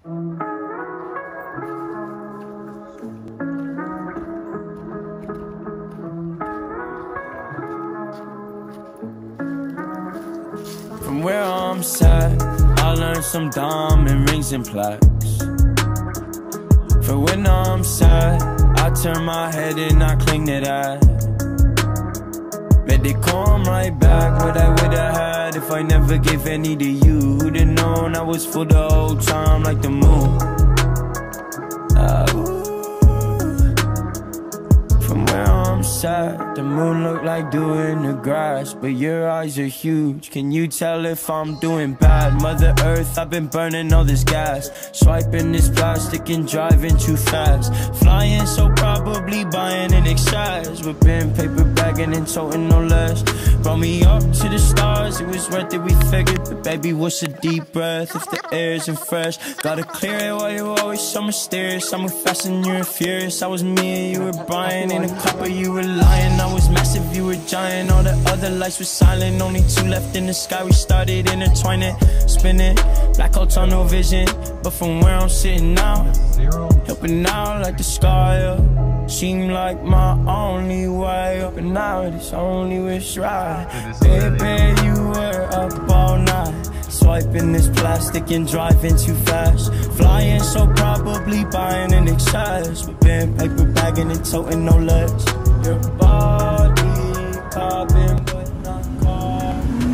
From where I'm sat, I learned some diamond rings and plaques. For when I'm sad, I turn my head and I cling to that. Bet they come right back what I would've had if I never gave any to you. Who'd have known I was full the whole time like the moon. From where I'm sat, the moon look like dew in the grass, but your eyes are huge. Can you tell if I'm doing bad? Mother Earth, I've been burning all this gas, swiping this plastic and driving too fast, flying so probably buying in excess, with pen, paper bagging and toting no less. Brought me up to the stars, it was worth it, we figured. But baby, what's a deep breath if the air isn't fresh? Gotta clear it while you're always so mysterious. I move fast and you're furious. I was me and you were Brian. In a couple you were lying. I was massive, you were giant. All the other lights were silent, only two left in the sky. We started intertwining, spinning, black hole tunnel vision. But from where I'm sitting now, helping out like the sky up, seemed like my only way up, and now it's only wish right. Baby, you were up all night, swiping this plastic and driving too fast, flying so probably buying in excess, with pen, paper bagging and toting no less. Your body carbon but not carbon.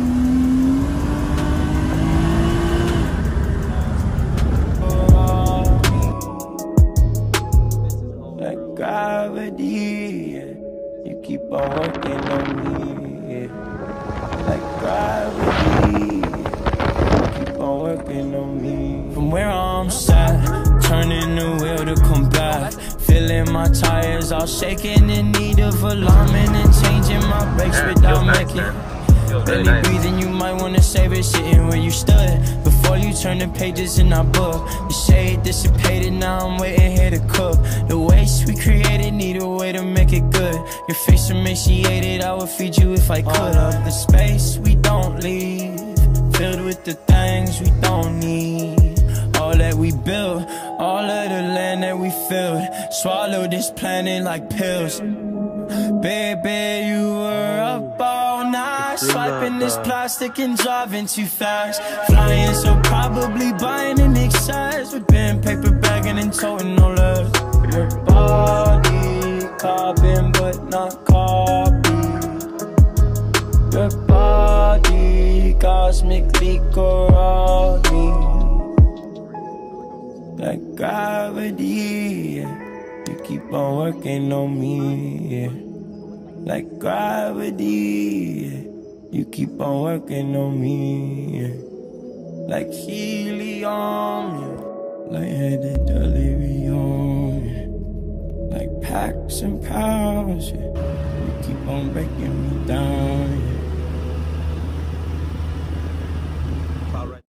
Like gravity, you keep on working on me. Like gravity, keep on working on me. From where I'm sat, turning the wheel to come back, feeling my tires all shaking, in need of alignment and changing my brakes without making. Barely breathing, you might wanna save it, sitting where you stood before you turn the pages in our book. The shade dissipated, now I'm waiting here to cook. The waste we created, need a way to make it good. Your face emaciated, I would feed you if I could. All of the space we don't leave, filled with the things we don't need. All that we built, all of the land that we filled, swallow this planet like pills. Baby, you were up all night, swiping this plastic and driving too fast, flying so probably buying in excess, with pen, paper bagging and toting no less. Your body carbon but not copy. Your body cosmically corroding. Like gravity, you keep on working on me. Like gravity, you keep on working on me. Like helium, lightheaded delirium. Like packs and powers, you keep on breaking me down.